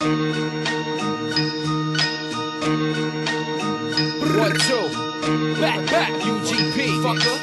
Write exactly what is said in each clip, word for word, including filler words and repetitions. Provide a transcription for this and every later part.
One, two. Back, back, U G P. Fucker.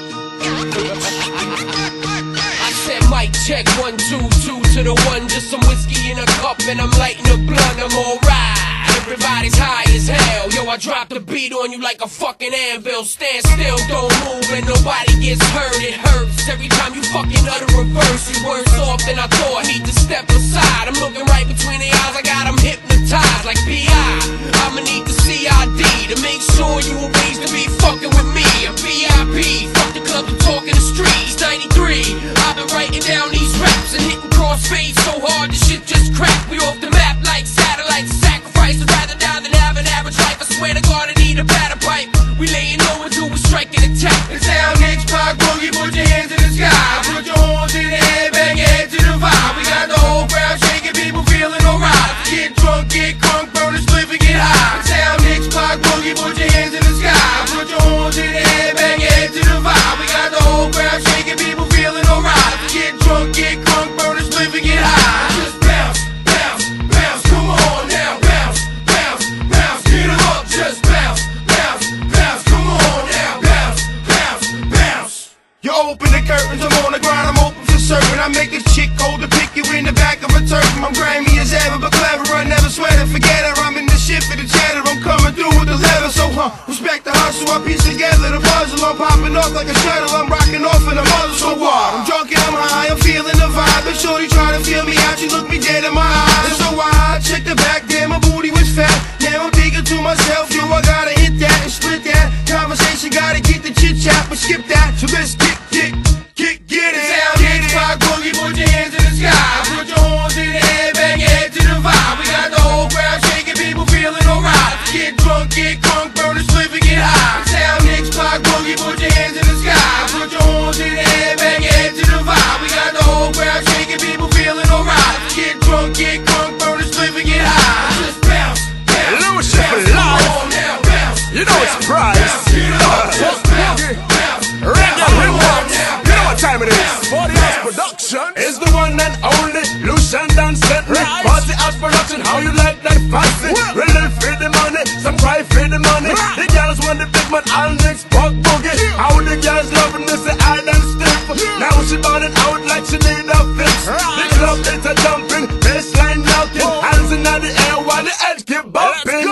I said mic check, one, two, two to the one. Just some whiskey in a cup and I'm lighting a blunt. I'm alright. Everybody's high as hell. Yo, I drop the beat on you like a fucking anvil. Stand still, don't move, and nobody gets hurt. It hurts every time you fucking utter a verse. You worse off than I thought. Need to step aside. I'm looking right between the eyes. I got them hypnotized like P I. I'ma need the C I D to make sure you arrange to be fucking with me. I'm V I P. Fuck the club and talk in the streets. ninety-three. I've been writing down these raps and hitting crossfades so hard this shit just cracked. We off the map like satellites. Sacrifice. I'd rather die than have an average life. I swear to God I need a batter pipe. We laying low until we strike an attack. It's down Nick's Park Boogie, put your hands in the sky. Put your horns in the air, bang your head to the vibe. We got the whole crowd shaking, people feeling alright. Get drunk, get crunk, burn a spliff and get high. It's down Nick's Park Boogie, put your hands in the sky. Put your horns in the air, bang your head to the vibe. We got the whole crowd shaking, people feeling alright. Get drunk, get crunk, burn a spliff and get high. Just bounce, bounce, bounce, come on now, bounce, bounce, bounce, get 'em up, just bounce, bounce, bounce, come on now, bounce, bounce, bounce. You open the curtains, I'm on the grind, I'm open for certain. I make this chick hold to pick you in the back of a turban. I'm grimy as ever, but clever, I never sweat it, forget her. I'm in the shit for the cheddar, I'm coming through with the leather. So, huh, respect the hustle, I piece together the puzzle. I'm popping off like a shuttle, I'm rocking off in the muzzle. So what? I'm drunk and I'm high, I'm feeling the vibe. But shorty try to feel me out, she look me dead in my eyes. And so I check the back, damn, my booty was fat. Now I'm thinking to myself, yo, I gotta hit that and split that. Conversation, gotta get the chit chat, but skip that. So let's get, get, get, get it. Down, get it. Park Boogie, put your hands in the sky. Put your horns in the air, bang your head to the vibe. We got the whole crowd shaking, people feeling alright. Get drunk, get crunk, burn a spliff and get high. Down, Nick's Park Boogie, put your hands in the sky. Put your horns in the air, bang your head to the vibe. We got the whole crowd shaking, people feeling alright. Get drunk, get crunk, burn a spliff and get high. Just bounce, bounce, Lucifer bounce, live. come on now, bounce. You know it's Price. Bounce, get up, just bounce, bounce. Reggae Rewards. You know what time it is? forty House Production is the one and only Lucian Dance Centric. forty House Production, how you like that fancy? We live for the money, some cry for the money. The girls want the big man, all Nick's Park Boogie. How the girls loving this, I done stiff. Now she balling out like she need a fix. The club is a jumping, baseline knocking, hands in the air while the heads keep bumping.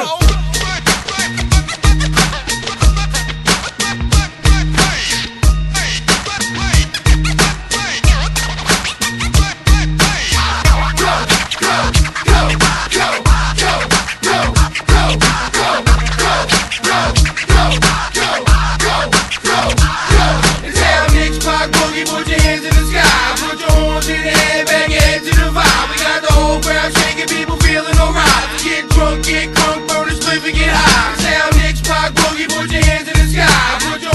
Put your hands in the sky, put your horns in the air, bang your head to the vibe. We got the whole crowd shaking, people feeling alright. Get drunk, get crunk, burn a spliff and get high. Down Nick's Park Boogie, put your hands in the sky. Put your